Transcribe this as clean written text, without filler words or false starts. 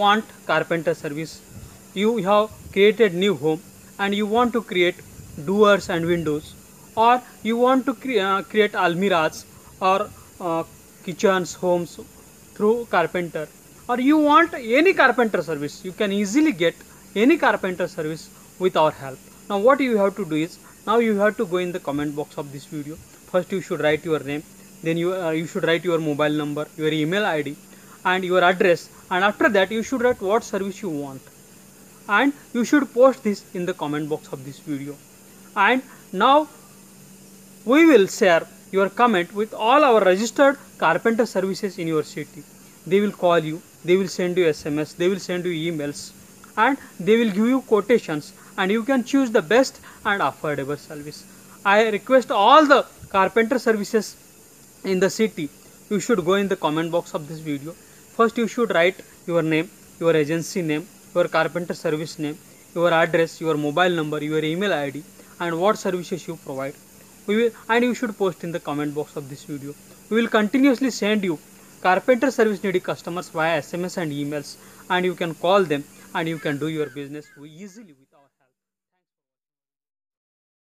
want carpenter service. You have created new home and you want to create doors and windows, or you want to create almiras or kitchens, homes through carpenter, or you want any carpenter service. You can easily get any carpenter service with our help. Now what you have to do is, now you have to go in the comment box of this video. First you should write your name, then you should write your mobile number, your email ID and your address, and after that you should write what service you want, and you should post this in the comment box of this video. And now we will share your comment with all our registered carpenter services in your city. They will call you, they will send you SMS, they will send you emails, and they will give you quotations, and you can choose the best and affordable service. I request all the carpenter services in the city, you should go in the comment box of this video. First you should write your name, your agency name, your carpenter service name, your address, your mobile number, your email ID, and what services you provide. And you should post in the comment box of this video. We will continuously send you carpenter service needy customers via SMS and emails, and you can call them and you can do your business easily.